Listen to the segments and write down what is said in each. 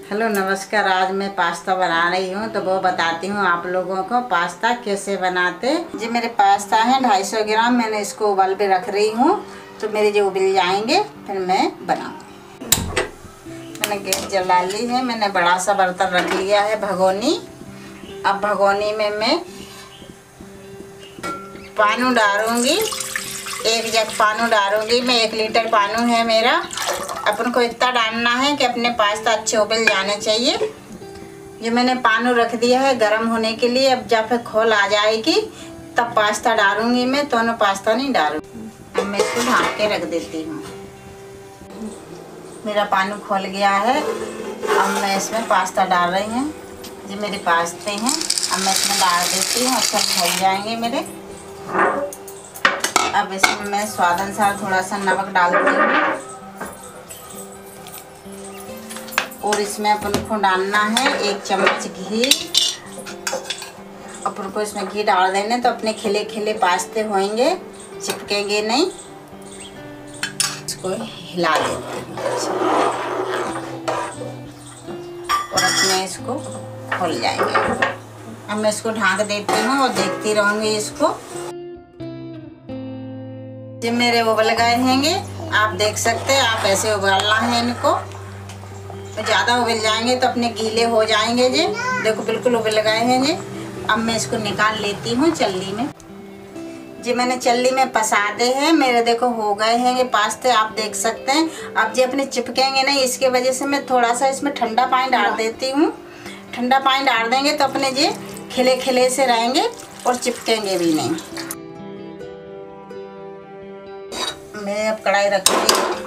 Hello नमस्कार। आज मैं पास्ता बना रही हूँ तो वो बताती हूँ आप लोगों को पास्ता कैसे बनाते। जी मेरे पास्ता है 250 ग्राम। मैंने इसको उबाल पे रख रही हूँ तो मेरे जो उबल जाएंगे फिर मैं बनाऊँगी। मैंने गैस जला ली है। मैंने बड़ा सा बर्तन रख लिया है भगोनी। अब भगोनी में मैं पानी डालूँगी। 1 जग पानी डालूँगी मैं। 1 लीटर पानी है मेरा। अपन को इतना डालना है कि अपने पास्ता अच्छे उबल जाने चाहिए। ये मैंने पानी रख दिया है गर्म होने के लिए। अब जब फिर खोल आ जाएगी तब पास्ता डालूंगी मैं, तो ना पास्ता नहीं डालूंगी। अब मैं इसको ढक के रख देती हूँ। मेरा पानी खोल गया है। अब मैं इसमें पास्ता डाल रही हूँ। ये मेरे पास्ते हैं। अब मैं इसमें डाल देती हूँ। अच्छा खल जाएंगे मेरे। अब इसमें मैं स्वाद अनुसार थोड़ा सा नमक डालती हूँ और इसमें अपन को डालना है 1 चम्मच घी। अपन को इसमें घी डाल देने तो अपने खिले खिले पास्ते होंगे, चिपकेंगे नहीं। इसको हिला देते हैं और अपने इसको खोल जाएंगे। अब मैं इसको ढक देती हूँ और देखती रहूँगी इसको। जब मेरे उबल गए हैंगे आप देख सकते हैं। आप ऐसे उबालना है इनको। ज़्यादा उबल जाएंगे तो अपने गीले हो जाएंगे। जी देखो बिल्कुल उबल गए हैं जी। अब मैं इसको निकाल लेती हूँ चल्ली में। जी मैंने चल्ली में पसा दे हैं मेरे। देखो हो गए हैं ये पास्ते, आप देख सकते हैं। अब जी अपने चिपकेंगे नहीं, इसके वजह से मैं थोड़ा सा इसमें ठंडा पानी डाल देती हूँ। ठंडा पानी डाल देंगे तो अपने जी खिले खिले से रहेंगे और चिपकेंगे भी नहीं। मैं अब कढ़ाई रख दी हूँ।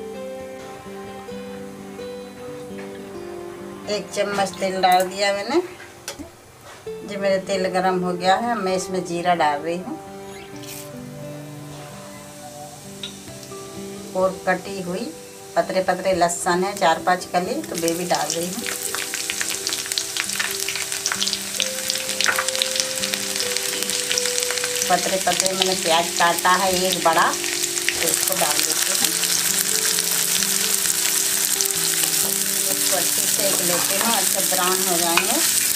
1 चम्मच तेल डाल दिया मैंने। जो मेरे तेल गरम हो गया है मैं इसमें जीरा डाल रही हूँ और कटी हुई पतरे पतरे लहसुन है 4-5 कली, तो वे भी डाल रही हूँ। पतरे पतरे मैंने प्याज काटा है 1 बड़ा, तो इसको डाल देती हूँ। इसको अच्छे से सेक लेती हूँ। अच्छा ब्राउन हो जाएंगे।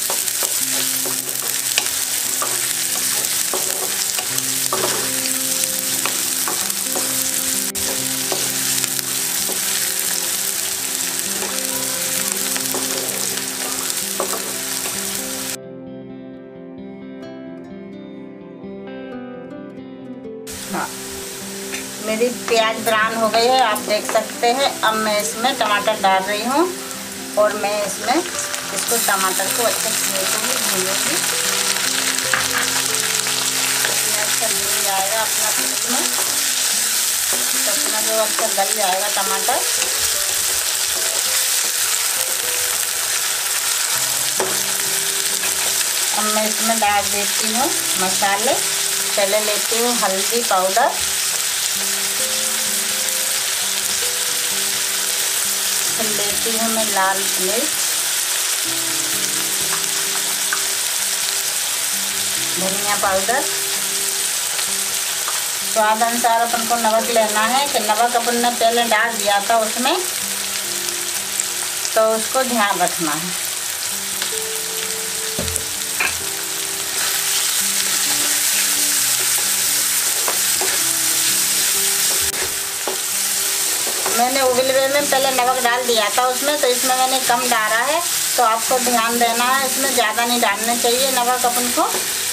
हाँ मेरी प्याज ब्राउन हो गई है, आप देख सकते हैं। अब मैं इसमें टमाटर डाल रही हूँ और मैं इसमें इसको टमाटर को अच्छे से भूनूंगी। इसमें अच्छा भून जाएगा अपना प्लेट में, तो अपना जो अच्छा गल जाएगा टमाटर। अब मैं इसमें डाल देती हूँ मसाले। पहले लेती हूँ हल्दी पाउडर, फिर लेती हूँ मैं लाल मिर्च, धनिया पाउडर। स्वाद अनुसार अपन को नमक लेना है कि नमक अपन ने पहले डाल दिया था उसमें, तो उसको ध्यान रखना है। मैंने उबलवे में पहले नमक डाल दिया था उसमें, तो इसमें मैंने कम डाला है, तो आपको ध्यान देना है। इसमें ज़्यादा नहीं डालना चाहिए नमक अपन को।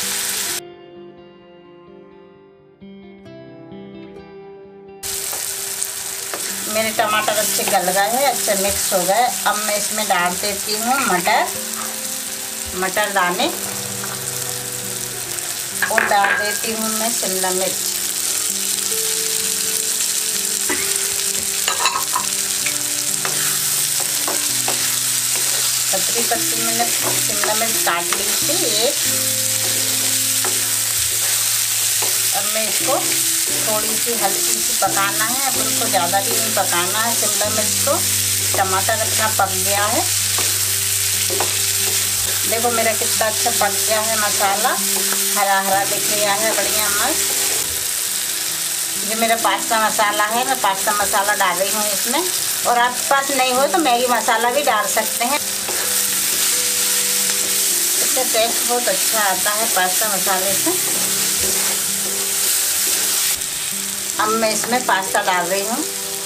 मेरे टमाटर अच्छे गल गए हैं, अच्छे मिक्स हो गए। अब मैं इसमें डाल देती हूँ मटर दाने और डाल देती हूँ मैं शिमला मिर्च। पतली पतली मैंने शिमला मिर्च काट ली थी 1। अब मैं इसको थोड़ी सी हल्की सी पकाना है। अब उसको ज़्यादा भी नहीं पकाना है शिमला मिर्च को। टमाटर अपना पक गया है। देखो मेरा कितना अच्छा पक गया है मसाला, हरा हरा दिख गया है, बढ़िया मस्त। ये मेरा पास्ता मसाला है, मैं पास्ता मसाला डाल रही हूँ इसमें। और आपके पास नहीं हो तो मैगी मसाला भी डाल सकते हैं, इससे टेस्ट बहुत अच्छा आता है पास्ता मसाले से। अब मैं इसमें पास्ता डाल रही हूँ।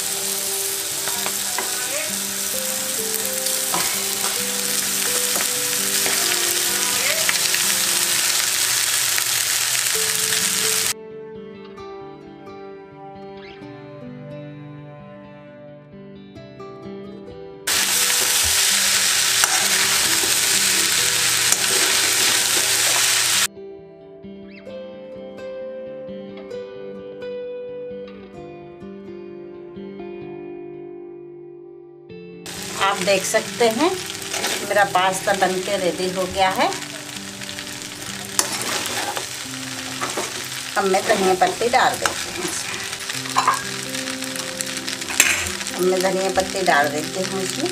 आप देख सकते हैं मेरा पास्ता बनके रेडी हो गया है। अब मैं धनिया पत्ती डाल देती हूँ इसमें। अब मैं धनिया पत्ती डाल देती हूँ इसमें।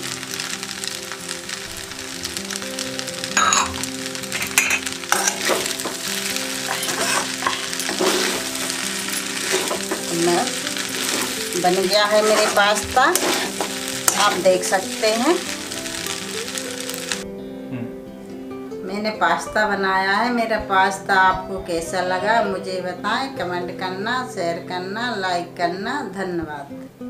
बन गया है मेरे पास्ता, आप देख सकते हैं। मैंने पास्ता बनाया है। मेरा पास्ता आपको कैसा लगा मुझे बताएं, कमेंट करना, शेयर करना, लाइक करना। धन्यवाद।